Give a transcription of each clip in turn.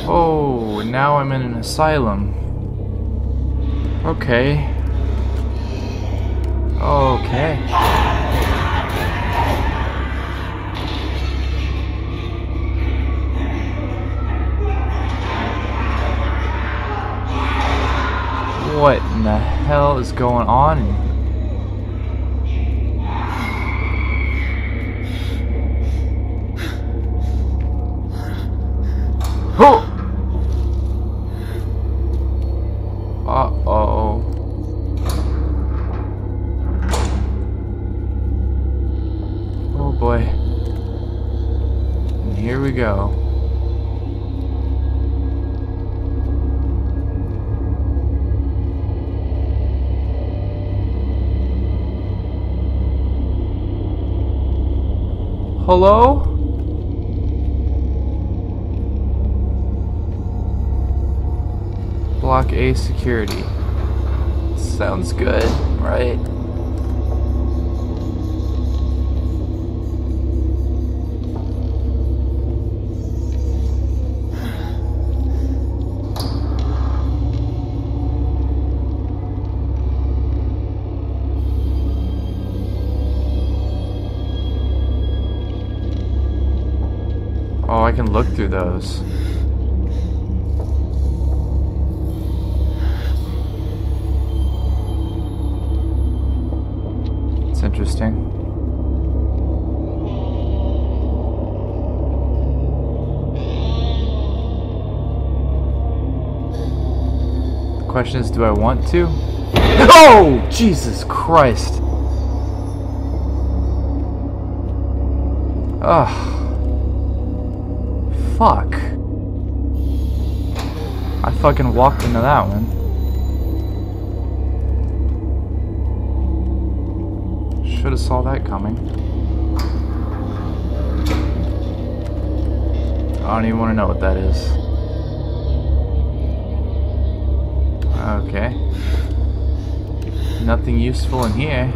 Oh, now I'm in an asylum. Okay. Okay. What in the hell is going on? Oh! Uh-oh. Oh boy. And here we go. Hello? Block A security. Sounds good, right? Oh, I can look through those. It's interesting. The question is, do I want to? Oh, Jesus Christ. Ugh. Fuck. I fucking walked into that one. Should have saw that coming. I don't even want to know what that is. Okay. Nothing useful in here.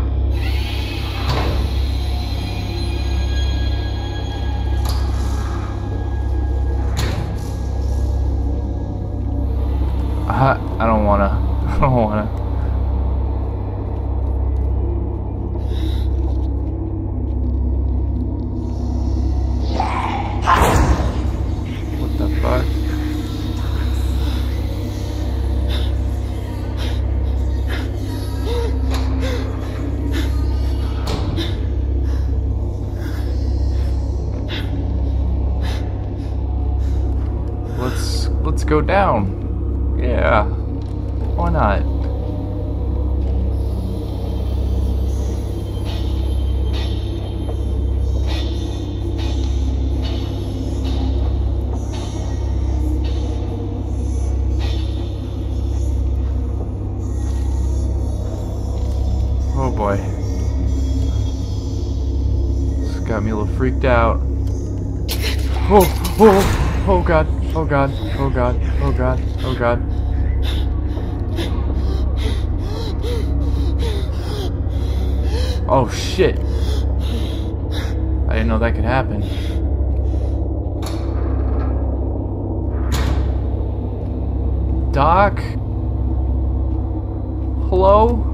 I don't wanna. I don't wanna. What the fuck? Let's go down. Yeah. Why not? Oh boy. This got me a little freaked out. Oh god. Oh god. Oh god. Oh god. Oh god. Oh shit. I didn't know that could happen. Doc? Hello?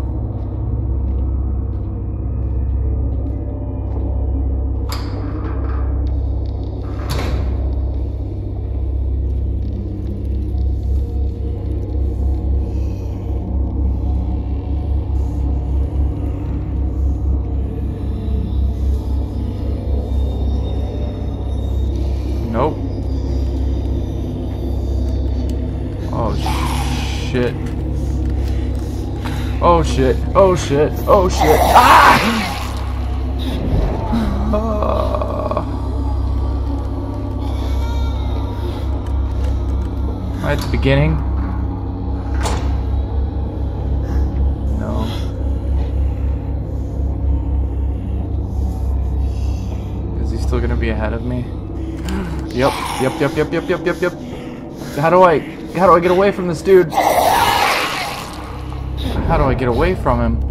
Nope. Oh shit. Oh shit. Oh shit. Oh shit. Ah! Am I at the beginning? No. Is he still gonna be ahead of me? Yep. How do I get away from this dude? How do I get away from him?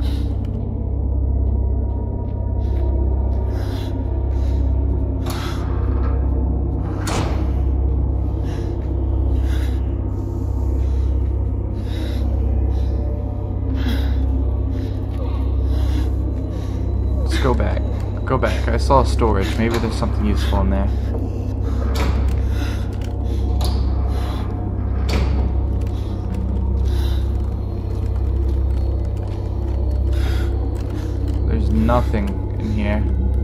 saw storage. Maybe there's something useful in there. There's nothing in here.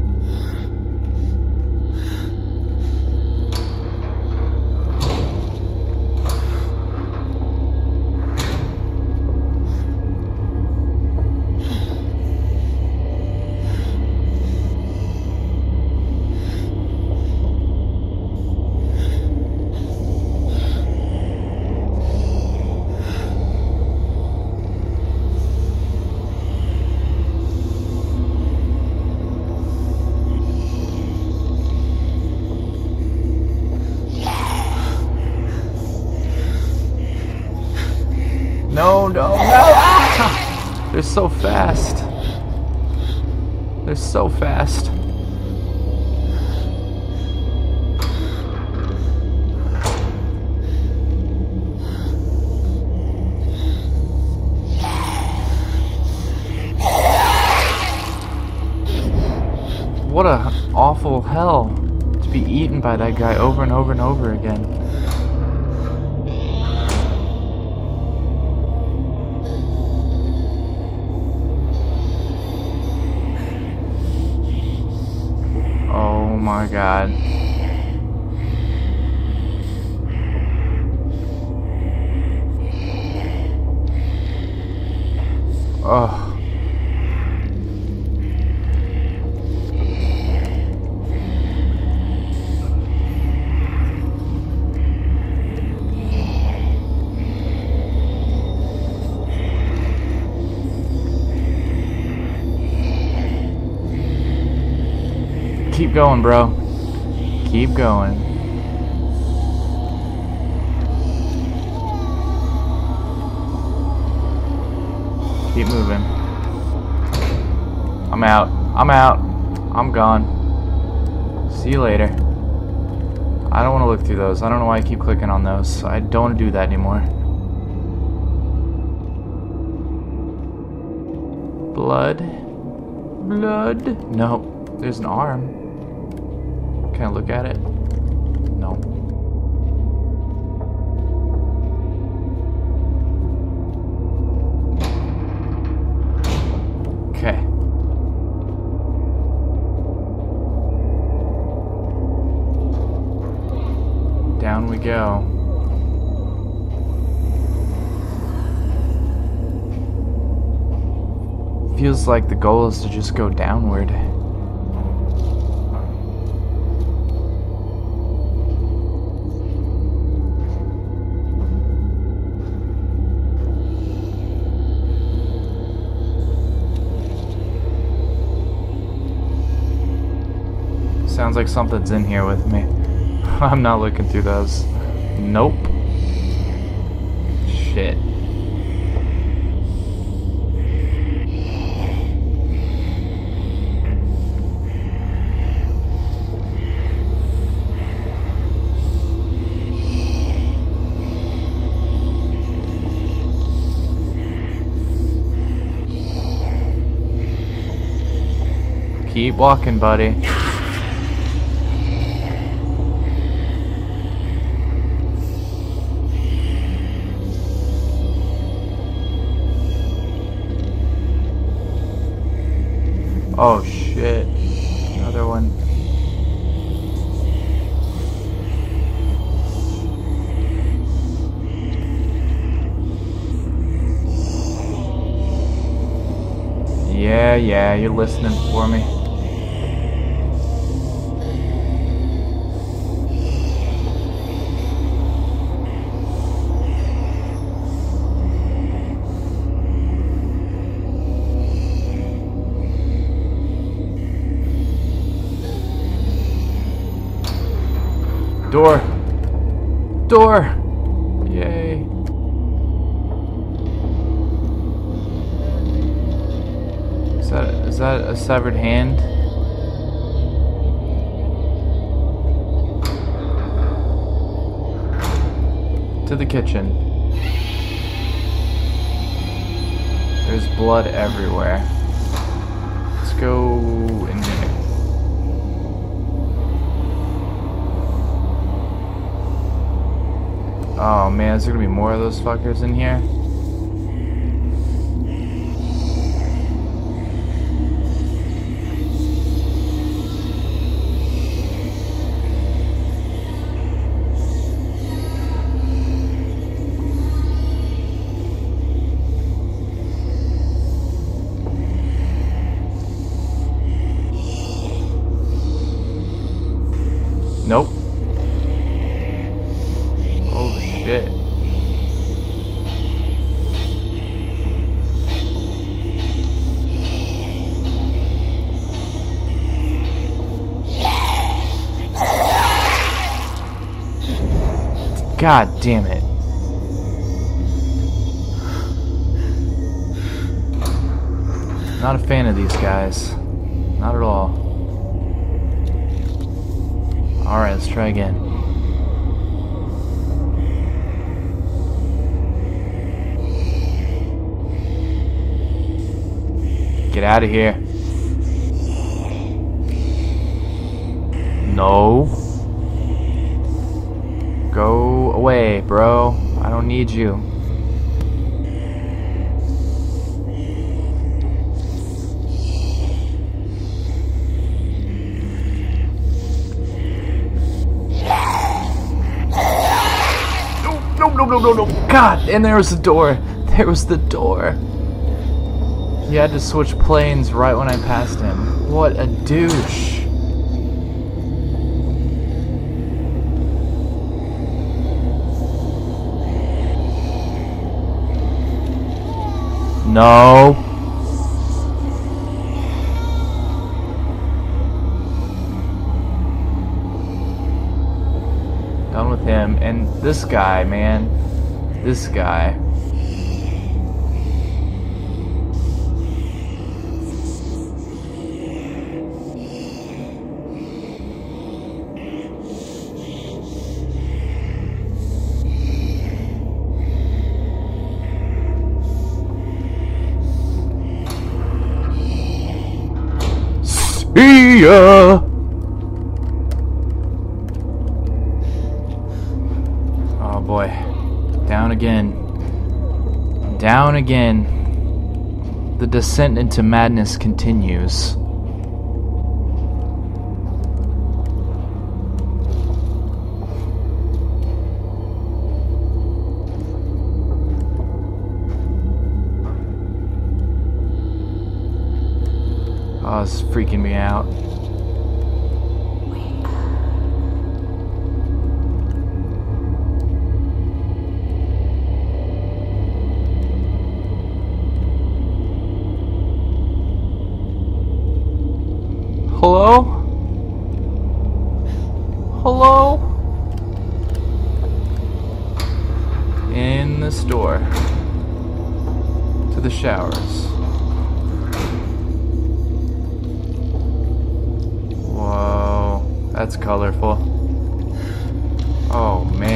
No, no, no! Ah! They're so fast. They're so fast. What a awful hell to be eaten by that guy over and over and over again. Oh my god. Oh. Keep going, bro. Keep going. Keep moving. I'm out. I'm out. I'm gone. See you later. I don't want to look through those. I don't know why I keep clicking on those. I don't want to do that anymore. Blood. Blood. No. There's an arm. Can I look at it? No. Okay. Down we go. Feels like the goal is to just go downward. Sounds like something's in here with me. I'm not looking through those. Nope. Shit. Keep walking, buddy. Oh shit. Another one. Yeah, you're listening for me. Door. Door. Yay. Is that a severed hand? To the kitchen. There's blood everywhere. Let's go in here. Oh man, is there gonna be more of those fuckers in here? Nope. Holy shit. God damn it. Not a fan of these guys. Not at all. Alright, let's try again. Get out of here. No. Go away, bro. I don't need you. No. God, and there was the door. There was the door. He had to switch planes right when I passed him. What a douche. No. Done with him. And this guy, man. This guy. See ya! Oh boy. Down again. Down again. The descent into madness continues. Oh, it's freaking me out. Hello? Hello? In the store. To the showers. Whoa, that's colorful. Oh man.